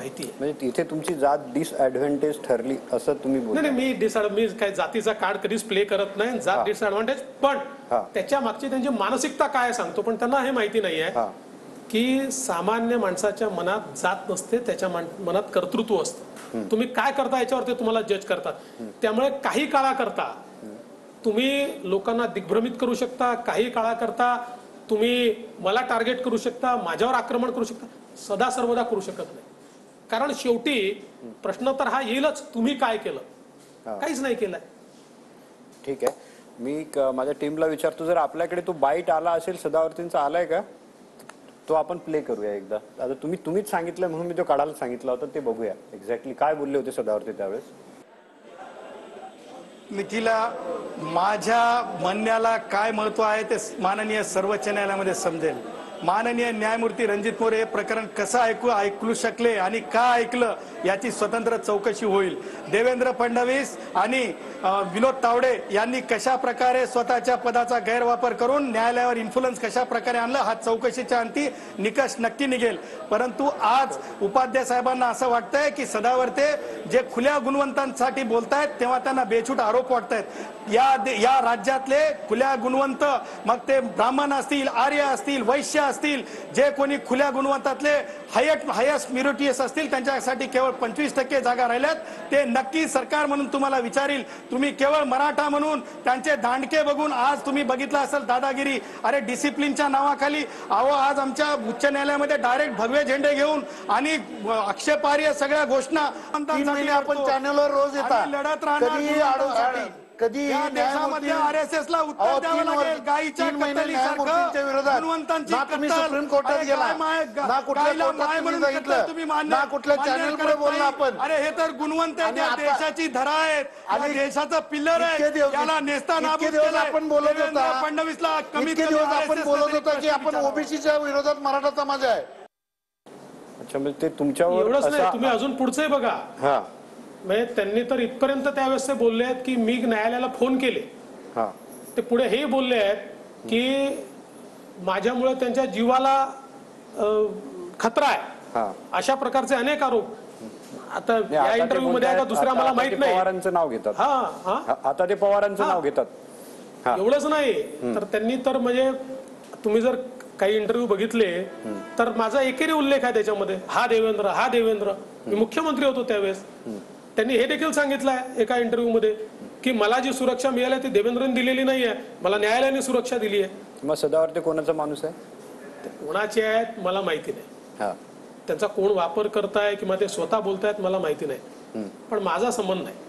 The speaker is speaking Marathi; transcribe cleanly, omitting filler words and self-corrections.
माहिती आहे. म्हणजे तिथे तुमची जात डिसएडव्हान्टेज ठरली असं तुम्ही बोलता? नाही, मी काय जातीचा कार्ड कधीच प्ले करत नाही. जात डिसएडव्हान्टेज, पण त्याच्या मागची त्यांची मानसिकता काय सांगतो. पण त्यांना हे माहिती नाही आहे की सामान्य माणसाच्या मनात जात नसते, त्याच्या मनात कर्तृत्व असतं. तुम्ही काय करता याच्यावर ते तुम्हाला जज करतात. त्यामुळे काही काळाकरता तुम्ही लोकांना दिग्भ्रमित करू शकता, काही काळाकरता तुम्ही मला टार्गेट करू शकता, माझ्यावर आक्रमण करू शकता, सदा सर्वदा करू शकत नाही. कारण शेवटी प्रश्न तर हा येईलच, तुम्ही काय केलं. काहीच नाही केलंय. ठीक आहे, मी माझ्या टीमला विचारतो, जर आपल्याकडे तो बाईट आला असेल सदावर्तींचा, आलाय का तो? आपण प्ले करूया एकदा. आता तुम्हीच सांगितलं म्हणून मी तो काढायला सांगितला होता, ते बघूया एक्झॅक्टली काय बोलले होते सदावर्ती त्यावेळेस. मिथिला, माझ्या म्हणण्याला काय महत्व आहे ते माननीय सर्वोच्च न्यायालयामध्ये समजेल. माननीय न्यायमूर्ती रणजित मोरे हे प्रकरण कसं ऐकू शकले आणि का ऐकलं याची स्वतंत्र चौकशी होईल. देवेंद्र फडणवीस आणि विनोद तावडे यांनी कशा प्रकारे स्वतःच्या पदाचा गैरवापर करून न्यायालयावर इन्फ्लुएन्स कशा प्रकारे आणलं, हा चौकशीच्या अंती निकष नक्की निघेल. परंतु आज उपाध्याय साहेबांना असं वाटतंय की सदावर्ते जे खुल्या गुणवंतांसाठी बोलतायत तेव्हा त्यांना बेछूट आरोप वाटतायत. या राज्यातले खुल्या गुणवंत, मग ते ब्राह्मण असतील, आर्य असतील, वैश्य असतील, जे कोणी खुल्या गुणवंतातले हायस्ट मिरिटियस असतील, त्यांच्यासाठी केवळ 25% जागा राहिल्यात. ते नक्की सरकार म्हणून तुम्हाला विचारील. तुम्ही केवळ मराठा म्हणून त्यांचे दांडके बघून आज तुम्ही बघितलं असेल दादागिरी. अरे डिसिप्लिनच्या नावाखाली आज आमच्या उच्च न्यायालयामध्ये डायरेक्ट भगवे झेंडे घेऊन आणि आक्षेपार्ह सगळ्या घोषणा आपण चॅनलवर रोज येतात, लढत राहणार. कधी देशामध्ये आरएसएस ला उत्तर द्यावं लागेल. गायीच्या न्यायमूर्तींच्या विरोधात ना तुम्ही सुप्रीम कोर्टात गेला, ना कुठल्या कोर्टात तुम्ही सांगितलं, ना कुठल्या चॅनलकडे बोलला आपण. अरे हे तर गुणवंत देशाची धरा आहेत आणि देशाचं पिल्लर आहे. याला नेस्ता नाबूद आपण बोलत होता, फडणवीसला कमीत कमी आपण बोलत होता की आपण ओबीसीच्या विरोधात मराठा समाज आहे. अच्छा, म्हणजे ते तुमच्यावर एवढंच नाही, तुम्ही अजून पुढचंही बघा. म्हणजे त्यांनी तर इथपर्यंत त्यावेळेस ते बोलले आहेत की मी न्यायालयाला फोन केले. ते पुढे हे बोलले आहेत की माझ्यामुळे त्यांच्या जीवाला खतरा आहे, अशा प्रकारचे अनेक आरोप. आता या इंटरव्ह्यू मध्ये आता दुसरा मला माहित नाही. पवारांचं नाव घेतात. आता ते पवारांचं नाव घेतात. एवढंच नाही तर त्यांनी तर म्हणजे तुम्ही जर काही इंटरव्ह्यू बघितले तर माझा एकेरी उल्लेख आहे त्याच्यामध्ये. हा देवेंद्र, मी मुख्यमंत्री होतो त्यावेळेस. त्यांनी हे देखील सांगितलंय एका इंटरव्ह्यू मध्ये की मला जी सुरक्षा मिळाली ती देवेंद्रने दिलेली नाहीये, मला न्यायालयाने सुरक्षा दिली आहे. मग सदावर्ते कोणाचा माणूस आहे? ते कोणाचे आहेत मला माहिती नाही. त्यांचा कोण वापर करताय किंवा ते स्वतः बोलतायत मला माहिती नाही. पण माझा संबंध नाही.